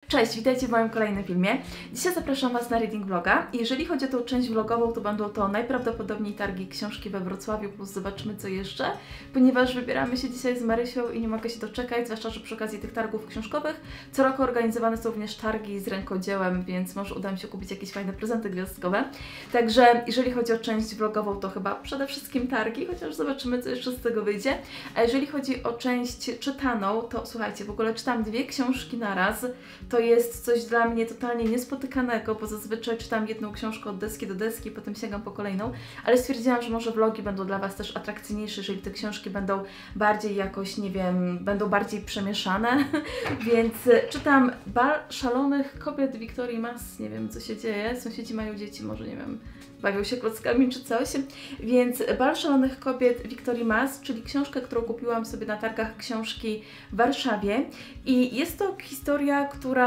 Cześć, witajcie w moim kolejnym filmie. Dzisiaj zapraszam Was na reading vloga. Jeżeli chodzi o tą część vlogową, to będą to najprawdopodobniej targi książki we Wrocławiu, plus zobaczymy co jeszcze, ponieważ wybieramy się dzisiaj z Marysią i nie mogę się doczekać, zwłaszcza, że przy okazji tych targów książkowych co roku organizowane są również targi z rękodziełem, więc może uda mi się kupić jakieś fajne prezenty gwiazdkowe. Także jeżeli chodzi o część vlogową, to chyba przede wszystkim targi, chociaż zobaczymy co jeszcze z tego wyjdzie. A jeżeli chodzi o część czytaną, to słuchajcie, w ogóle czytam 2 książki na raz. To jest coś dla mnie totalnie niespotykanego, bo zazwyczaj czytam jedną książkę od deski do deski, potem sięgam po kolejną, ale stwierdziłam, że może vlogi będą dla Was też atrakcyjniejsze, jeżeli te książki będą bardziej jakoś, nie wiem, będą bardziej przemieszane, więc czytam Bal szalonych kobiet Wiktorii Mas, nie wiem co się dzieje, sąsiedzi mają dzieci, może nie wiem, bawią się klockami czy coś, więc Bal szalonych kobiet Wiktorii Mas, czyli książkę, którą kupiłam sobie na targach książki w Warszawie i jest to historia,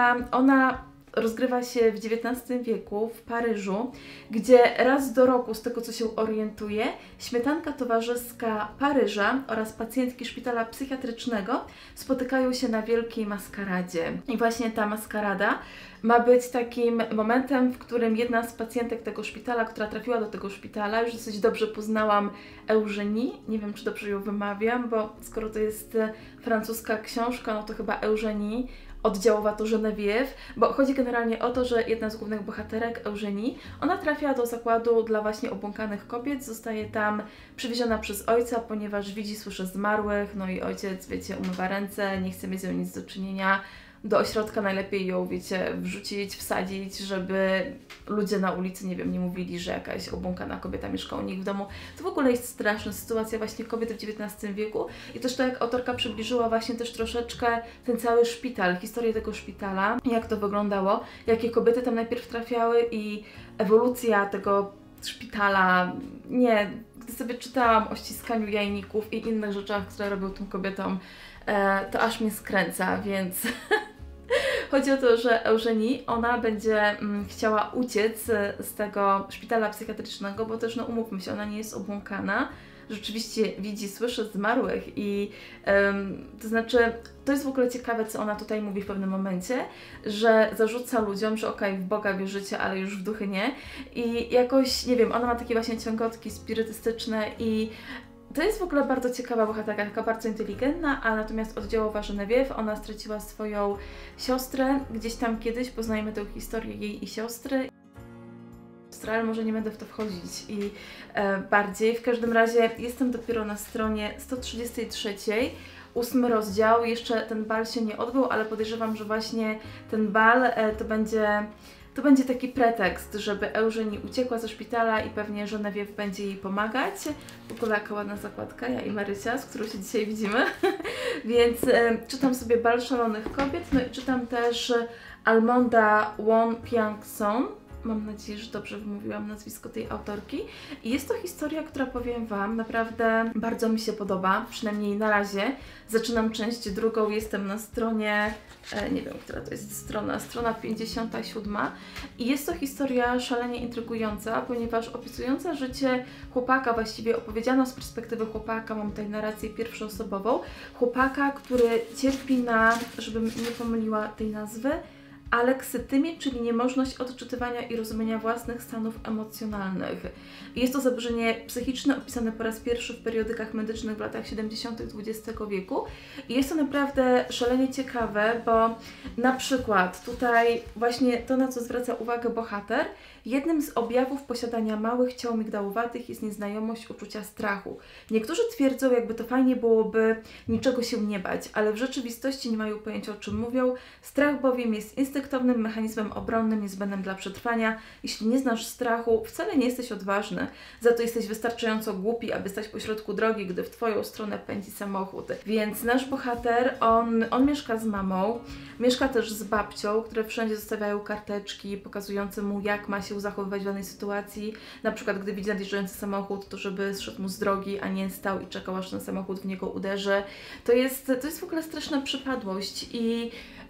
ona rozgrywa się w XIX wieku w Paryżu, gdzie raz do roku, z tego co się orientuję, śmietanka towarzyska Paryża oraz pacjentki szpitala psychiatrycznego spotykają się na wielkiej maskaradzie. I właśnie ta maskarada ma być takim momentem, w którym jedna z pacjentek tego szpitala, która trafiła do tego szpitala, już dosyć dobrze poznałam Eugenie, nie wiem czy dobrze ją wymawiam, bo skoro to jest francuska książka, no to chyba Eugenie, oddziałowa to Geneviève, bo chodzi generalnie o to, że jedna z głównych bohaterek, Eugenie, ona trafia do zakładu dla właśnie obłąkanych kobiet, zostaje tam przywieziona przez ojca, ponieważ widzi, słyszy zmarłych, no i ojciec, wiecie, umywa ręce, nie chce mieć z nią nic do czynienia. Do ośrodka najlepiej ją, wiecie, wrzucić, wsadzić, żeby ludzie na ulicy, nie wiem, nie mówili, że jakaś obłąkana kobieta mieszka u nich w domu. To w ogóle jest straszna sytuacja właśnie kobiety w XIX wieku i też to, jak autorka przybliżyła właśnie też troszeczkę ten cały szpital, historię tego szpitala, jak to wyglądało, jakie kobiety tam najpierw trafiały i ewolucja tego szpitala. Nie, gdy sobie czytałam o ściskaniu jajników i innych rzeczach, które robią tym kobietom, to aż mnie skręca, więc chodzi o to, że Eugenie, ona będzie chciała uciec z tego szpitala psychiatrycznego, bo też, no umówmy się, ona nie jest obłąkana, rzeczywiście widzi, słyszy zmarłych i to znaczy, to jest w ogóle ciekawe, co ona tutaj mówi w pewnym momencie, że zarzuca ludziom, że okej, w Boga wierzycie, ale już w duchy nie i jakoś, nie wiem, ona ma takie właśnie ciągotki spirytystyczne i to jest w ogóle bardzo ciekawa bohaterka, taka bardzo inteligentna, a natomiast oddziałowa Geneviève, ona straciła swoją siostrę, gdzieś tam kiedyś poznajemy tę historię jej i siostry, ale może nie będę w to wchodzić i bardziej. W każdym razie jestem dopiero na stronie 133, 8 rozdział, jeszcze ten bal się nie odbył, ale podejrzewam, że właśnie ten bal to będzie taki pretekst, żeby Eugenie uciekła ze szpitala i pewnie Geneviève będzie jej pomagać. W ogóle jaka ładna zakładka, ja i Marysia, z którą się dzisiaj widzimy. Więc czytam sobie Bal szalonych kobiet, no i czytam też Almonda Won Piang-son. Mam nadzieję, że dobrze wymówiłam nazwisko tej autorki. I jest to historia, która, powiem Wam, naprawdę bardzo mi się podoba, przynajmniej na razie. Zaczynam część drugą, jestem na stronie, nie wiem, która to jest strona 57. I jest to historia szalenie intrygująca, ponieważ opisująca życie chłopaka, właściwie opowiedziano z perspektywy chłopaka, mam tutaj narrację pierwszoosobową, chłopaka, który cierpi na, żebym nie pomyliła tej nazwy, aleksytymię, czyli niemożność odczytywania i rozumienia własnych stanów emocjonalnych. Jest to zaburzenie psychiczne opisane po raz pierwszy w periodykach medycznych w latach 70. XX wieku i jest to naprawdę szalenie ciekawe, bo na przykład tutaj właśnie to, na co zwraca uwagę bohater, jednym z objawów posiadania małych ciał migdałowatych jest nieznajomość uczucia strachu. Niektórzy twierdzą, jakby to fajnie byłoby niczego się nie bać, ale w rzeczywistości nie mają pojęcia, o czym mówią. Strach bowiem jest instynktownym mechanizmem obronnym niezbędnym dla przetrwania. Jeśli nie znasz strachu, wcale nie jesteś odważny. Za to jesteś wystarczająco głupi, aby stać pośrodku drogi, gdy w Twoją stronę pędzi samochód. Więc nasz bohater, on mieszka z mamą, mieszka też z babcią, które wszędzie zostawiają karteczki pokazujące mu, jak ma się zachowywać w danej sytuacji. Na przykład, gdy widzi nadjeżdżający samochód, to żeby zszedł mu z drogi, a nie stał i czekał, aż ten samochód w niego uderzy. To jest w ogóle straszna przypadłość i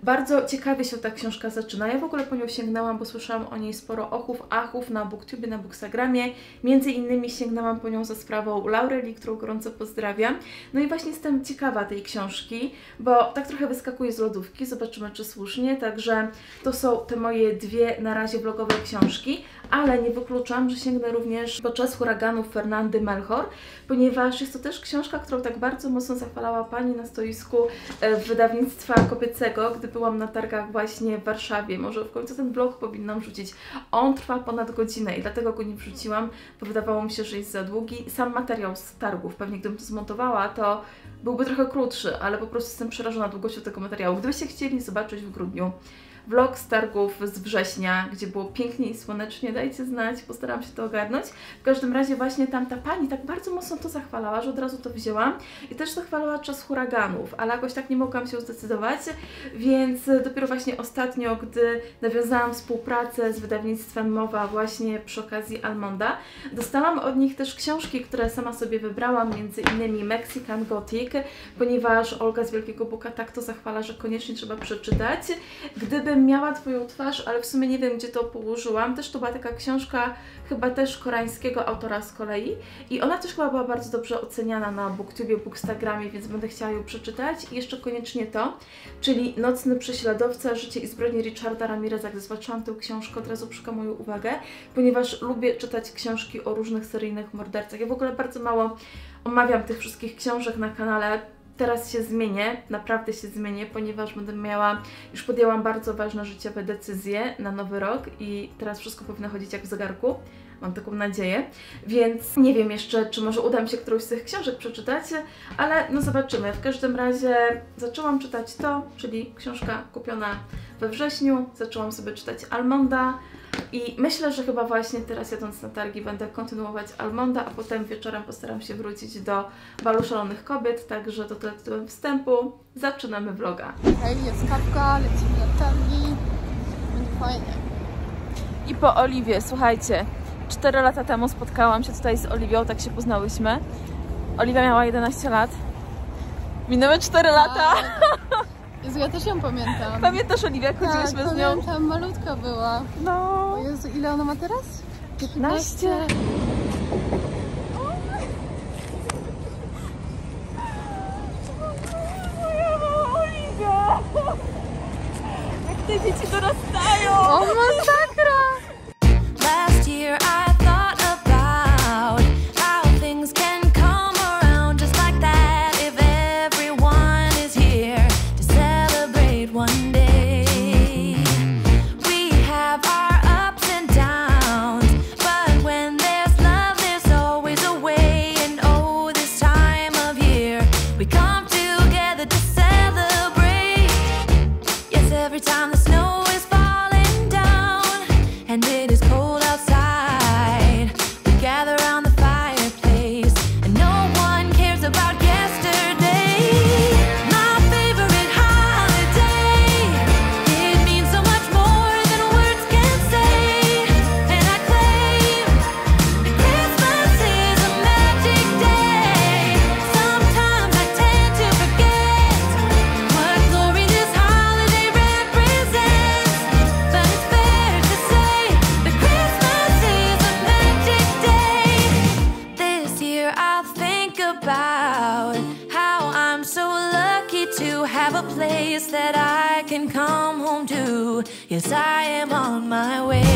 Bardzo ciekawie się ta książka zaczyna. Ja w ogóle po nią sięgnęłam, bo słyszałam o niej sporo ochów, achów na BookTubie, na Bookstagramie. Między innymi sięgnęłam po nią za sprawą Laureli, którą gorąco pozdrawiam. No i właśnie jestem ciekawa tej książki, bo tak trochę wyskakuje z lodówki. Zobaczymy, czy słusznie. Także to są te moje dwie na razie vlogowe książki, ale nie wykluczam, że sięgnę również po Czas huraganów Fernandy Melchor, ponieważ jest to też książka, którą tak bardzo mocno zachwalała pani na stoisku wydawnictwa kobiecego, gdy byłam na targach właśnie w Warszawie. Może w końcu ten vlog powinnam wrzucić. On trwa ponad godzinę i dlatego go nie wrzuciłam, bo wydawało mi się, że jest za długi. Sam materiał z targów, pewnie gdybym to zmontowała, to byłby trochę krótszy, ale po prostu jestem przerażona długością tego materiału. Gdybyście chcieli zobaczyć w grudniu vlog z targów z września, gdzie było pięknie i słonecznie, dajcie znać, postaram się to ogarnąć. W każdym razie właśnie tamta pani tak bardzo mocno to zachwalała, że od razu to wzięłam i też zachwalała Czas huraganów, ale jakoś tak nie mogłam się zdecydować, więc dopiero właśnie ostatnio, gdy nawiązałam współpracę z wydawnictwem Mowa właśnie przy okazji Almonda, dostałam od nich też książki, które sama sobie wybrałam, między innymi Mexican Gothic, ponieważ Olga z Wielkiego Buka tak to zachwala, że koniecznie trzeba przeczytać. Gdyby miała Twoją twarz, ale w sumie nie wiem, gdzie to położyłam. Też to była taka książka, chyba też koreańskiego autora z kolei. I ona też chyba była bardzo dobrze oceniana na BookTubie, Bookstagramie, więc będę chciała ją przeczytać. I jeszcze koniecznie to, czyli Nocny prześladowca, Życie i zbrodnie Richarda Ramireza. Gdy zobaczyłam tę książkę, od razu przykuła moją uwagę, ponieważ lubię czytać książki o różnych seryjnych mordercach. Ja w ogóle bardzo mało omawiam tych wszystkich książek na kanale. Teraz się zmienię, naprawdę się zmienię, ponieważ będę miała, już podjęłam bardzo ważne życiowe decyzje na nowy rok i teraz wszystko powinno chodzić jak w zegarku. Mam taką nadzieję, więc nie wiem jeszcze, czy może uda mi się którąś z tych książek przeczytać, ale no zobaczymy. W każdym razie zaczęłam czytać to, czyli książka kupiona we wrześniu, zaczęłam sobie czytać Almonda i myślę, że chyba właśnie teraz jadąc na targi będę kontynuować Almonda, a potem wieczorem postaram się wrócić do Balu Szalonych Kobiet, także to tyle tytułem wstępu. Zaczynamy vloga. Hej, jest kawka, lecimy na targi, będzie fajnie. I po Oliwie, słuchajcie, 4 lata temu spotkałam się tutaj z Oliwią, tak się poznałyśmy. Oliwia miała 11 lat. Minęły 4 lata. Jezu, ja też ją pamiętam. Pamiętasz Oliwię, jak chodziłyśmy z nią? Pamiętam, malutka była. No. O Jezu, ile ona ma teraz? 15. Oliwia! Jak te dzieci dorastają! O, masakra! Last year I thought about how things can come around just like that if everyone is here to celebrate one day. We have our ups and downs, but when there's love there's always a way, and oh, this time of year we come together to celebrate. Yes, every time the snow is falling down and it is cold outside, we gather around the fireplace and no one cares about yesterday. My favorite holiday, it means so much more than words can say, and I claim that Christmas is a magic day. Sometimes I tend to forget what glory this holiday represents, but it's fair to say that Christmas is a magic day. This year I'll think about how I'm so lucky to have a place that I can come home to. Yes, I am on my way.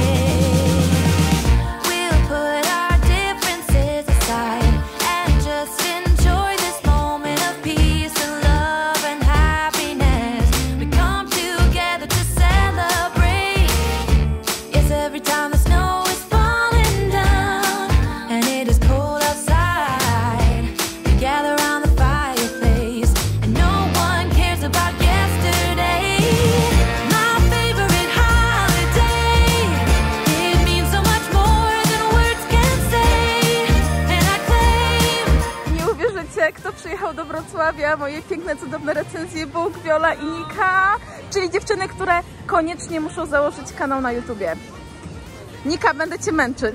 We'll put our differences aside and just enjoy this moment of peace and love and happiness. We come together to celebrate. Yes, every time the snow is falling down and it is cold outside, we gather around the fireplace and no one cares about yesterday. My favorite holiday, it means so much more than words can say, and I claim. Nie uwierzycie, kto przyjechał do Wrocławia. Moje piękne, cudowne recenzje Bóg, Viola i Nika, czyli dziewczyny, które koniecznie muszą założyć kanał na YouTubie. Nika, będę Cię męczyć.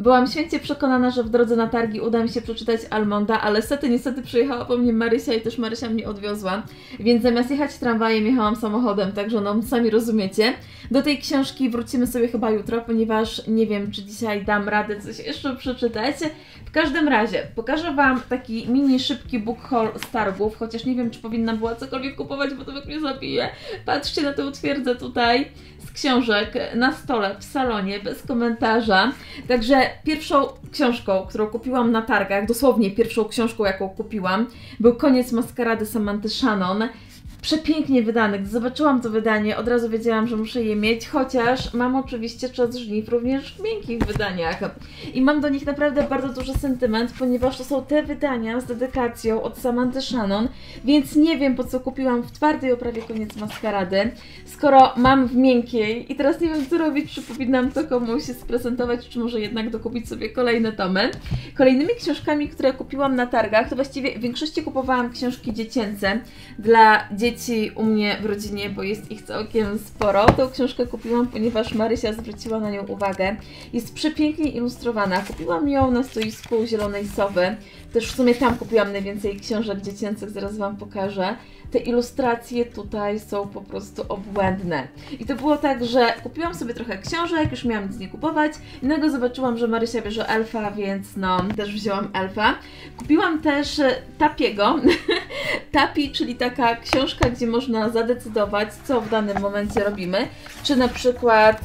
Byłam święcie przekonana, że w drodze na targi uda mi się przeczytać Almonda, ale niestety przyjechała po mnie Marysia i też Marysia mnie odwiozła, więc zamiast jechać tramwajem jechałam samochodem, także no sami rozumiecie. Do tej książki wrócimy sobie chyba jutro, ponieważ nie wiem, czy dzisiaj dam radę coś jeszcze przeczytać. W każdym razie pokażę Wam taki mini szybki book haul z targów, chociaż nie wiem, czy powinnam była cokolwiek kupować, bo to mnie zabije. Patrzcie na tę twierdzę tutaj z książek na stole w salonie, bez komentarza. Także pierwszą książką, którą kupiłam na targach, dosłownie pierwszą książką, jaką kupiłam, był Koniec maskarady Samanthy Shannon. Przepięknie wydane. Gdy zobaczyłam to wydanie, od razu wiedziałam, że muszę je mieć, chociaż mam oczywiście Czas żniw również w miękkich wydaniach. I mam do nich naprawdę bardzo duży sentyment, ponieważ to są te wydania z dedykacją od Samanthy Shannon, więc nie wiem, po co kupiłam w twardej oprawie Koniec maskarady, skoro mam w miękkiej i teraz nie wiem, co robić, czy powinnam to komuś sprezentować, czy może jednak dokupić sobie kolejne tomy. Kolejnymi książkami, które kupiłam na targach, to właściwie w większości kupowałam książki dziecięce dla dzieci u mnie w rodzinie, bo jest ich całkiem sporo. Tą książkę kupiłam, ponieważ Marysia zwróciła na nią uwagę. Jest przepięknie ilustrowana. Kupiłam ją na stoisku Zielonej Sowy. Też w sumie tam kupiłam najwięcej książek dziecięcych, zaraz Wam pokażę. Te ilustracje tutaj są po prostu obłędne. I to było tak, że kupiłam sobie trochę książek, już miałam nic nie kupować. I nagle zobaczyłam, że Marysia bierze Elfa, więc no, też wzięłam Elfa. Kupiłam też Tapiego. Tapi, czyli taka książka, gdzie można zadecydować, co w danym momencie robimy. Czy na przykład...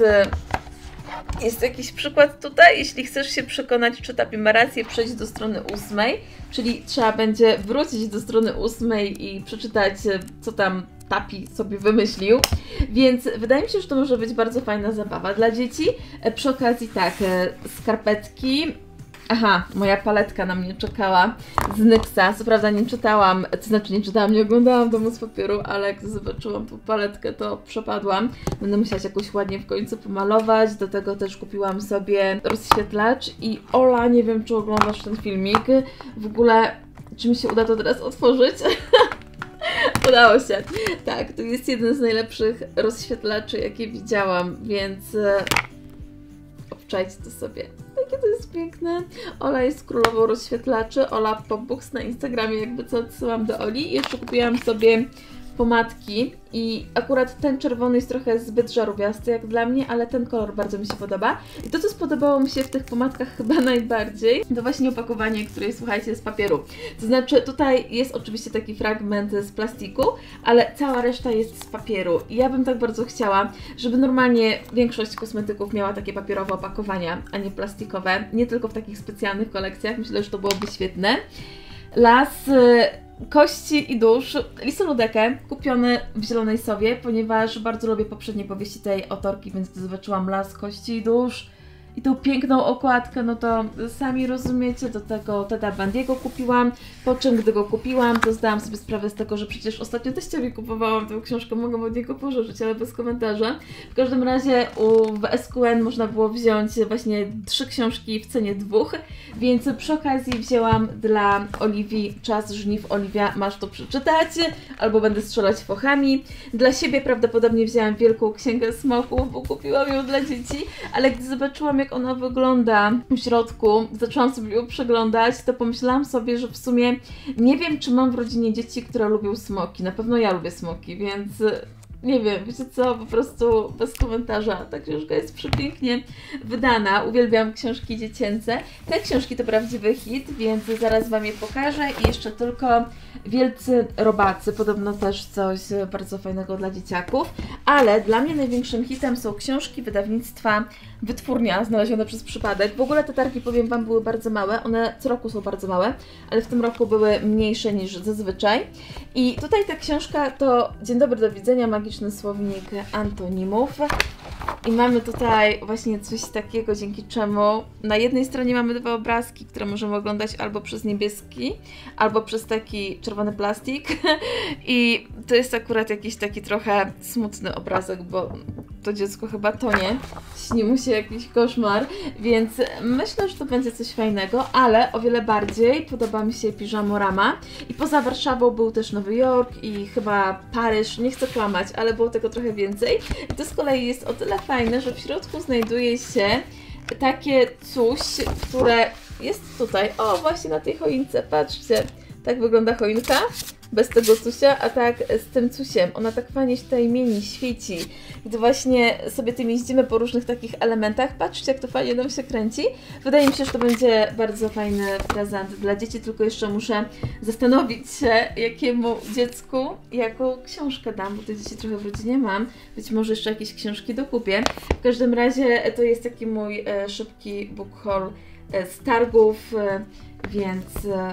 Jest jakiś przykład tutaj, jeśli chcesz się przekonać, czy Tapi ma rację, przejdź do strony 8, czyli trzeba będzie wrócić do strony 8 i przeczytać, co tam Tapi sobie wymyślił, więc wydaje mi się, że to może być bardzo fajna zabawa dla dzieci. Przy okazji tak, skarpetki. Aha, moja paletka na mnie czekała z Nyxa. Co prawda nie czytałam, to znaczy nie czytałam, nie oglądałam Domu z papieru, ale gdy zobaczyłam tą paletkę, to przepadłam. Będę musiała jakoś ładnie w końcu pomalować. Do tego też kupiłam sobie rozświetlacz i Ola, nie wiem, czy oglądasz ten filmik. W ogóle, czy mi się uda to teraz otworzyć? Udało się. Tak, to jest jeden z najlepszych rozświetlaczy, jakie widziałam, więc obczajcie to sobie. Jakie to jest piękne. Ola jest królową rozświetlaczy. Ola Popbooks na Instagramie, jakby co odsyłam do Oli. I jeszcze kupiłam sobie pomadki i akurat ten czerwony jest trochę zbyt żarówiasty jak dla mnie, ale ten kolor bardzo mi się podoba. I to, co spodobało mi się w tych pomadkach chyba najbardziej, to właśnie opakowanie, które jest, słuchajcie, z papieru. To znaczy tutaj jest oczywiście taki fragment z plastiku, ale cała reszta jest z papieru. I ja bym tak bardzo chciała, żeby normalnie większość kosmetyków miała takie papierowe opakowania, a nie plastikowe. Nie tylko w takich specjalnych kolekcjach. Myślę, że to byłoby świetne. Las Kości i dusz, Lisoludekę, kupiony w Zielonej Sowie, ponieważ bardzo lubię poprzednie powieści tej autorki, więc gdy zobaczyłam Las Kości i dusz i tą piękną okładkę, no to sami rozumiecie, do tego Teda Bundy'ego kupiłam, po czym gdy go kupiłam, to zdałam sobie sprawę z tego, że przecież ostatnio teściowi kupowałam tę książkę, mogę od niego pożyczyć, ale bez komentarza. W każdym razie w SQN można było wziąć właśnie 3 książki w cenie 2, więc przy okazji wzięłam dla Oliwii Czas żniw. Oliwia, masz to przeczytać, albo będę strzelać fochami. Dla siebie prawdopodobnie wzięłam Wielką Księgę Smoków, bo kupiłam ją dla dzieci, ale gdy zobaczyłam, jak ona wygląda w środku, zaczęłam sobie ją przeglądać, to pomyślałam sobie, że w sumie nie wiem, czy mam w rodzinie dzieci, które lubią smoki. Na pewno ja lubię smoki, więc nie wiem, wiecie co, po prostu bez komentarza. Ta książka jest przepięknie wydana. Uwielbiam książki dziecięce. Te książki to prawdziwy hit, więc zaraz Wam je pokażę. I jeszcze tylko Wielcy Robacy. Podobno też coś bardzo fajnego dla dzieciaków. Ale dla mnie największym hitem są książki wydawnictwa Wytwórnia, znalezione przez przypadek. W ogóle te targi, powiem Wam, były bardzo małe. One co roku są bardzo małe, ale w tym roku były mniejsze niż zazwyczaj. I tutaj ta książka to Dzień dobry, do widzenia, magiczny słownik antonimów. I mamy tutaj właśnie coś takiego, dzięki czemu na jednej stronie mamy 2 obrazki, które możemy oglądać albo przez niebieski, albo przez taki czerwony plastik. I to jest akurat jakiś taki trochę smutny obrazek, bo to dziecko chyba tonie, śni mu się jakiś koszmar, więc myślę, że to będzie coś fajnego, ale o wiele bardziej podoba mi się Piżamorama. I poza Warszawą był też Nowy Jork i chyba Paryż, nie chcę kłamać, ale było tego trochę więcej. I to z kolei jest o tyle fajne, że w środku znajduje się takie coś, które jest tutaj, o właśnie na tej choince, patrzcie, tak wygląda choinka. Bez tego cusia, a tak z tym cusiem. Ona tak fajnie się tutaj mieni, świeci. Gdy właśnie sobie tym jeździmy po różnych takich elementach. Patrzcie, jak to fajnie nam się kręci. Wydaje mi się, że to będzie bardzo fajny prezent dla dzieci, tylko jeszcze muszę zastanowić się, jakiemu dziecku jaką książkę dam, bo tych dzieci trochę w rodzinie mam. Być może jeszcze jakieś książki dokupię. W każdym razie to jest taki mój szybki book haul z targów, więc...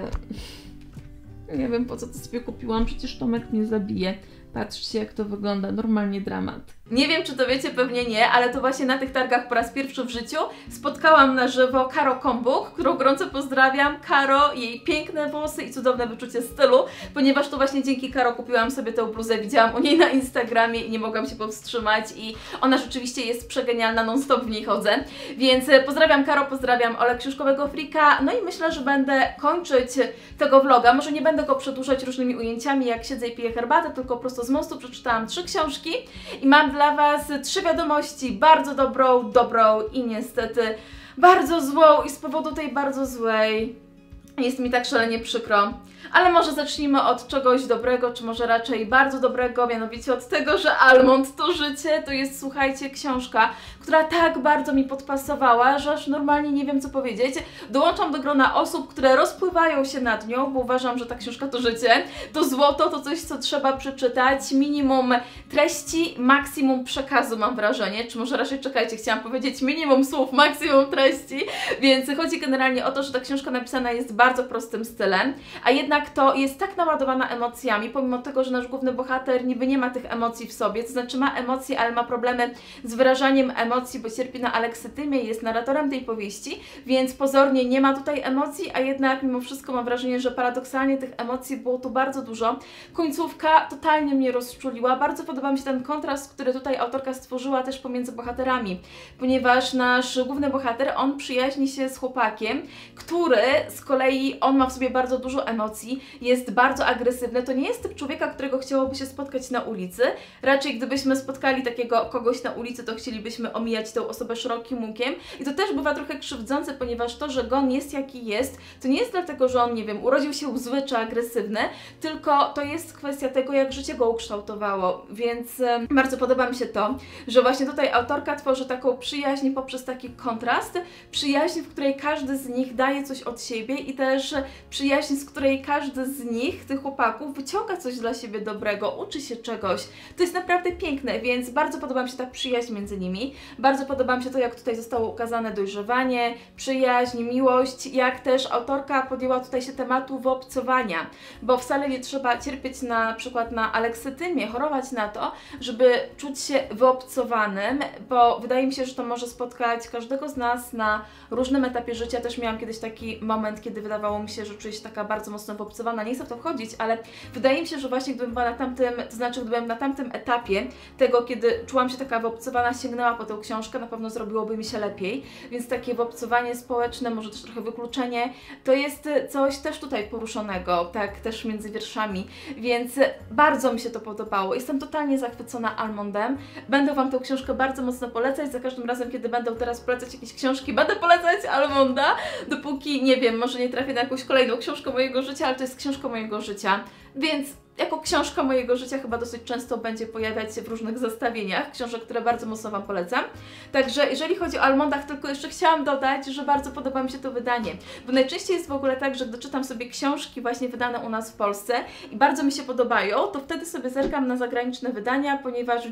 Nie wiem, po co to sobie kupiłam, przecież Tomek mnie zabije. Patrzcie, jak to wygląda, normalnie dramat. Nie wiem, czy to wiecie, pewnie nie, ale to właśnie na tych targach po raz pierwszy w życiu spotkałam na żywo Karo Kombuk, którą gorąco pozdrawiam. Karo, jej piękne włosy i cudowne wyczucie stylu, ponieważ to właśnie dzięki Karo kupiłam sobie tę bluzę, widziałam u niej na Instagramie i nie mogłam się powstrzymać i ona rzeczywiście jest przegenialna, non-stop w niej chodzę. Więc pozdrawiam Karo, pozdrawiam Ola Książkowego Freaka, no i myślę, że będę kończyć tego vloga. Może nie będę go przedłużać różnymi ujęciami, jak siedzę i piję herbatę, tylko po prostu z mostu przeczytałam 3 książki i mam dla Was 3 wiadomości, bardzo dobrą i niestety bardzo złą i z powodu tej bardzo złej jest mi tak szalenie przykro. Ale może zacznijmy od czegoś dobrego, czy może raczej bardzo dobrego, mianowicie od tego, że Almond to życie, to jest, słuchajcie, książka, która tak bardzo mi podpasowała, że aż normalnie nie wiem, co powiedzieć. Dołączam do grona osób, które rozpływają się nad nią, bo uważam, że ta książka to życie, to złoto, to coś, co trzeba przeczytać, minimum treści, maksimum przekazu, mam wrażenie, czy może raczej, czekajcie, chciałam powiedzieć minimum słów, maksimum treści, więc chodzi generalnie o to, że ta książka napisana jest bardzo prostym stylem, a jednak to jest tak naładowana emocjami, pomimo tego, że nasz główny bohater niby nie ma tych emocji w sobie, to znaczy ma emocje, ale ma problemy z wyrażaniem emocji, bo cierpi na aleksytymię, jest narratorem tej powieści, więc pozornie nie ma tutaj emocji, a jednak mimo wszystko mam wrażenie, że paradoksalnie tych emocji było tu bardzo dużo. Końcówka totalnie mnie rozczuliła, bardzo podoba mi się ten kontrast, który tutaj autorka stworzyła też pomiędzy bohaterami, ponieważ nasz główny bohater, on przyjaźni się z chłopakiem, który z kolei, on ma w sobie bardzo dużo emocji, jest bardzo agresywny, to nie jest typ człowieka, którego chciałoby się spotkać na ulicy. Raczej gdybyśmy spotkali takiego kogoś na ulicy, to chcielibyśmy omijać tę osobę szerokim łukiem i to też bywa trochę krzywdzące, ponieważ to, że Gon jest jaki jest, to nie jest dlatego, że on, nie wiem, urodził się zły czy agresywny, tylko to jest kwestia tego, jak życie go ukształtowało, więc bardzo podoba mi się to, że właśnie tutaj autorka tworzy taką przyjaźń poprzez taki kontrast, przyjaźń, w której każdy z nich daje coś od siebie i też przyjaźń, z której każdy z nich, tych chłopaków, wyciąga coś dla siebie dobrego, uczy się czegoś. To jest naprawdę piękne, więc bardzo podoba mi się ta przyjaźń między nimi. Bardzo podoba mi się to, jak tutaj zostało ukazane dojrzewanie, przyjaźń, miłość, jak też autorka podjęła tutaj się tematu wyobcowania, bo wcale nie trzeba cierpieć na przykład na aleksytymię, chorować na to, żeby czuć się wyobcowanym, bo wydaje mi się, że to może spotkać każdego z nas na różnym etapie życia. Też miałam kiedyś taki moment, kiedy wydawało mi się, że czuję się taka bardzo mocno wyobcowana, nie chcę w to wchodzić, ale wydaje mi się, że właśnie gdybym była na tamtym, to znaczy gdybym na tamtym etapie tego, kiedy czułam się taka wyobcowana, sięgnęła po tę książkę, na pewno zrobiłoby mi się lepiej, więc takie wyobcowanie społeczne, może też trochę wykluczenie, to jest coś też tutaj poruszonego, tak, też między wierszami, więc bardzo mi się to podobało. Jestem totalnie zachwycona Almondem. Będę Wam tę książkę bardzo mocno polecać, za każdym razem, kiedy będę teraz polecać jakieś książki, będę polecać Almonda, dopóki, nie wiem, może nie trafię na jakąś kolejną książkę mojego życia, ale to jest książka mojego życia, więc jako książka mojego życia chyba dosyć często będzie pojawiać się w różnych zestawieniach książek, które bardzo mocno Wam polecam. Także jeżeli chodzi o Almondach, tylko jeszcze chciałam dodać, że bardzo podoba mi się to wydanie, bo najczęściej jest w ogóle tak, że gdy czytam sobie książki właśnie wydane u nas w Polsce i bardzo mi się podobają, to wtedy sobie zerkam na zagraniczne wydania, ponieważ w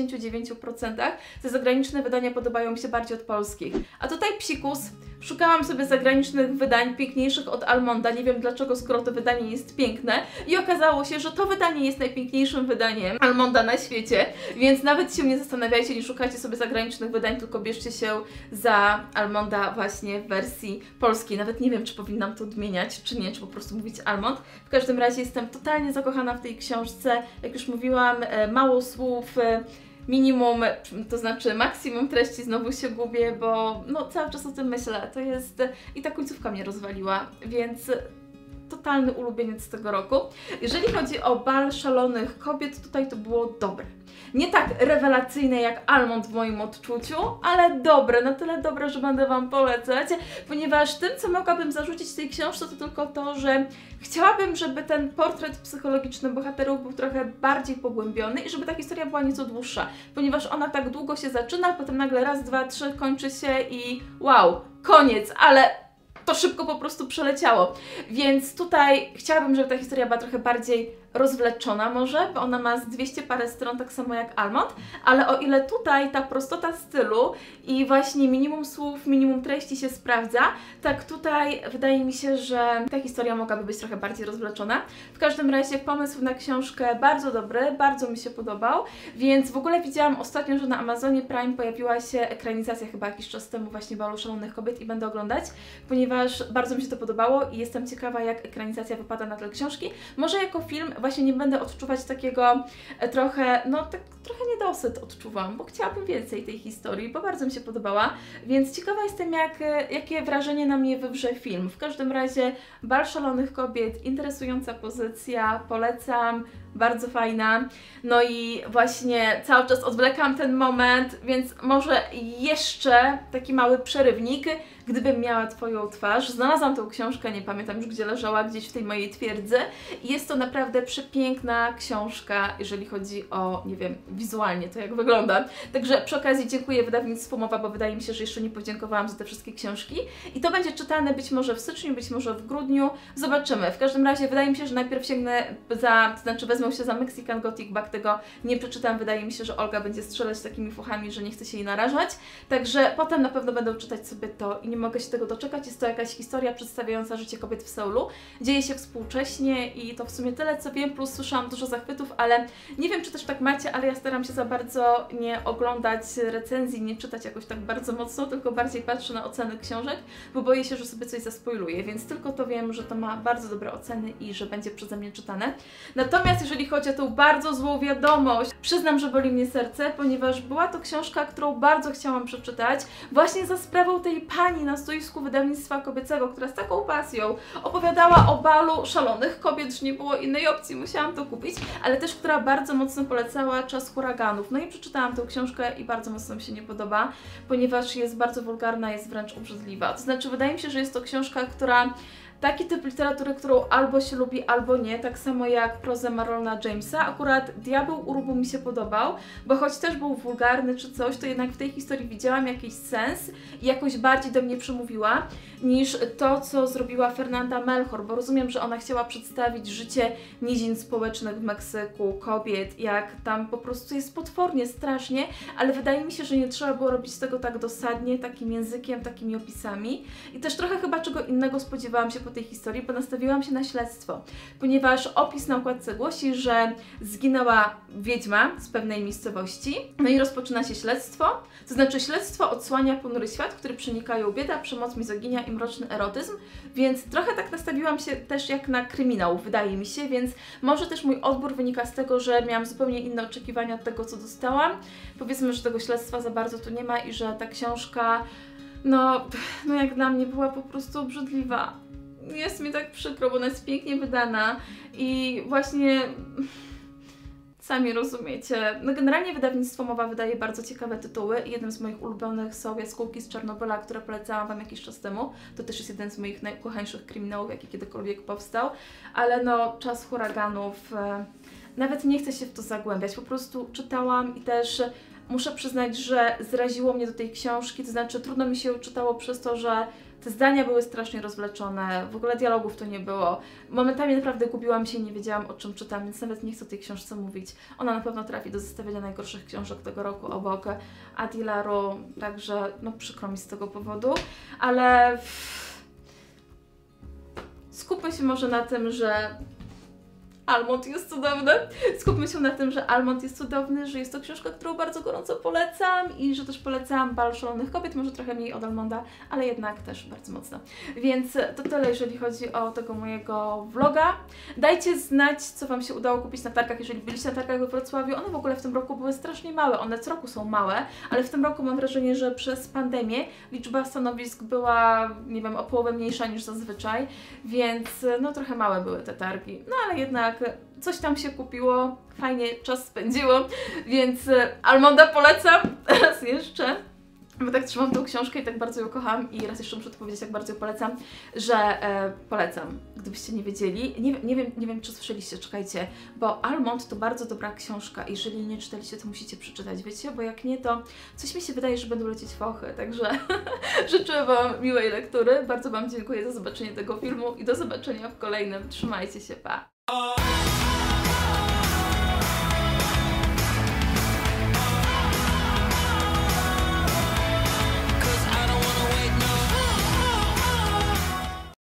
99% te zagraniczne wydania podobają mi się bardziej od polskich. A tutaj psikus, szukałam sobie zagranicznych wydań piękniejszych od Almonda, nie wiem dlaczego, skoro to wydanie jest piękne i okazało się, że to wydanie jest najpiękniejszym wydaniem Almonda na świecie, więc nawet się nie zastanawiajcie, nie szukajcie sobie zagranicznych wydań, tylko bierzcie się za Almonda właśnie w wersji polskiej. Nawet nie wiem, czy powinnam to odmieniać, czy nie, czy po prostu mówić Almond. W każdym razie jestem totalnie zakochana w tej książce, jak już mówiłam, mało słów, minimum, to znaczy maksimum treści, znowu się gubię, bo no cały czas o tym myślę, to jest, i ta końcówka mnie rozwaliła, więc totalny ulubieniec tego roku. Jeżeli chodzi o Bal Szalonych Kobiet, tutaj to było dobre. nie tak rewelacyjne jak Almond w moim odczuciu, ale dobre, na tyle dobre, że będę Wam polecać, ponieważ tym, co mogłabym zarzucić tej książce, to tylko to, że chciałabym, żeby ten portret psychologiczny bohaterów był trochę bardziej pogłębiony i żeby ta historia była nieco dłuższa, ponieważ ona tak długo się zaczyna, potem nagle raz, dwa, trzy kończy się i wow, koniec, ale to szybko po prostu przeleciało. Więc tutaj chciałabym, żeby ta historia była trochę bardziej rozwleczona może, bo ona ma z 200 parę stron, tak samo jak Almond, ale o ile tutaj ta prostota stylu i właśnie minimum słów, minimum treści się sprawdza, tak tutaj wydaje mi się, że ta historia mogłaby być trochę bardziej rozwleczona. W każdym razie pomysł na książkę bardzo dobry, bardzo mi się podobał, więc w ogóle widziałam ostatnio, że na Amazonie Prime pojawiła się ekranizacja chyba jakiś czas temu właśnie Balu Szalonych Kobiet i będę oglądać, ponieważ bardzo mi się to podobało i jestem ciekawa, jak ekranizacja wypada na tle książki. Może jako film właśnie nie będę odczuwać takiego trochę, no tak trochę niedosyt odczuwam, bo chciałabym więcej tej historii, bo bardzo mi się podobała, więc ciekawa jestem, jakie wrażenie na mnie wywrze film. W każdym razie Bal Szalonych Kobiet, interesująca pozycja, polecam, bardzo fajna. No i właśnie cały czas odwlekam ten moment, więc może jeszcze taki mały przerywnik, gdybym miała Twoją twarz. Znalazłam tą książkę, nie pamiętam już gdzie leżała, gdzieś w tej mojej twierdzy i jest to naprawdę przepiękna książka, jeżeli chodzi o, nie wiem, wizualnie to jak wygląda. Także przy okazji dziękuję wydawnictwu Mowa, bo wydaje mi się, że jeszcze nie podziękowałam za te wszystkie książki i to będzie czytane być może w styczniu, być może w grudniu, zobaczymy. W każdym razie wydaje mi się, że najpierw sięgnę to znaczy wezmę się za Mexican Gothic, bo tego nie przeczytam, wydaje mi się, że Olga będzie strzelać takimi fuchami, że nie chce się jej narażać, także potem na pewno będę czytać sobie to i nie mogę się tego doczekać. Jest to jakaś historia przedstawiająca życie kobiet w Seulu, dzieje się współcześnie i to w sumie tyle, co wiem, plus słyszałam dużo zachwytów, ale nie wiem, czy też tak macie, ale ja staram się za bardzo nie oglądać recenzji, nie czytać jakoś tak bardzo mocno, tylko bardziej patrzę na oceny książek, bo boję się, że sobie coś zaspoiluję, więc tylko to wiem, że to ma bardzo dobre oceny i że będzie przeze mnie czytane. Natomiast jeżeli chodzi o tą bardzo złą wiadomość, przyznam, że boli mnie serce, ponieważ była to książka, którą bardzo chciałam przeczytać, właśnie za sprawą tej pani na stoisku wydawnictwa kobiecego, która z taką pasją opowiadała o Balu Szalonych Kobiet, że nie było innej opcji, musiałam to kupić, ale też która bardzo mocno polecała Czas huraganów. No i przeczytałam tę książkę i bardzo mocno mi się nie podoba, ponieważ jest bardzo wulgarna, jest wręcz obrzydliwa. To znaczy, wydaje mi się, że jest to książka, która taki typ literatury, którą albo się lubi, albo nie, tak samo jak prozę Marlona Jamesa. Akurat Diabeł u Rubu mi się podobał, bo choć też był wulgarny czy coś, to jednak w tej historii widziałam jakiś sens i jakoś bardziej do mnie przemówiła niż to, co zrobiła Fernanda Melchor, bo rozumiem, że ona chciała przedstawić życie nizin społecznych w Meksyku, kobiet, jak tam po prostu jest potwornie, strasznie, ale wydaje mi się, że nie trzeba było robić tego tak dosadnie, takim językiem, takimi opisami i też trochę chyba czego innego spodziewałam się po tej historii, bo nastawiłam się na śledztwo, ponieważ opis na okładce głosi, że zginęła wiedźma z pewnej miejscowości, no i rozpoczyna się śledztwo, to znaczy śledztwo odsłania ponury świat, w który przenikają bieda, przemoc, mizoginia i mroczny erotyzm, więc trochę tak nastawiłam się też jak na kryminał, wydaje mi się, więc może też mój odbór wynika z tego, że miałam zupełnie inne oczekiwania od tego, co dostałam. Powiedzmy, że tego śledztwa za bardzo tu nie ma i że ta książka, no jak dla mnie była po prostu obrzydliwa. Jest mi tak przykro, bo ona jest pięknie wydana i właśnie sami rozumiecie. No generalnie wydawnictwo Mowa wydaje bardzo ciekawe tytuły i jednym z moich ulubionych są Jaskółki z Czarnobyla, które polecałam Wam jakiś czas temu. To też jest jeden z moich najukochańszych kryminałów, jaki kiedykolwiek powstał, ale no Czas huraganów, nawet nie chcę się w to zagłębiać, po prostu czytałam i też muszę przyznać, że zraziło mnie do tej książki, to znaczy trudno mi się ją czytało przez to, że te zdania były strasznie rozwleczone, w ogóle dialogów to nie było. Momentami naprawdę gubiłam się i nie wiedziałam, o czym czytam, więc nawet nie chcę o tej książce mówić. Ona na pewno trafi do zestawienia najgorszych książek tego roku obok Adilaru, także no przykro mi z tego powodu, ale skupmy się może na tym, że Almond jest cudowny. Skupmy się na tym, że Almond jest cudowny, że jest to książka, którą bardzo gorąco polecam i że też polecam Bal Szalonych Kobiet, może trochę mniej od Almonda, ale jednak też bardzo mocno. Więc to tyle, jeżeli chodzi o tego mojego vloga. Dajcie znać, co Wam się udało kupić na targach, jeżeli byliście na targach we Wrocławiu. One w ogóle w tym roku były strasznie małe, one co roku są małe, ale w tym roku mam wrażenie, że przez pandemię liczba stanowisk była, nie wiem, o połowę mniejsza niż zazwyczaj, więc no trochę małe były te targi, no ale jednak jednak coś tam się kupiło, fajnie czas spędziło, więc Almonda polecam raz jeszcze. Bo tak trzymam tą książkę i tak bardzo ją kocham i raz jeszcze muszę to powiedzieć, jak bardzo ją polecam, że polecam, gdybyście nie wiedzieli. Nie wiem, czy słyszeliście, czekajcie, bo Almond to bardzo dobra książka i jeżeli nie czytaliście, to musicie przeczytać, wiecie, bo jak nie, to coś mi się wydaje, że będą lecieć fochy, także życzę Wam miłej lektury, bardzo Wam dziękuję za zobaczenie tego filmu i do zobaczenia w kolejnym. Trzymajcie się, pa!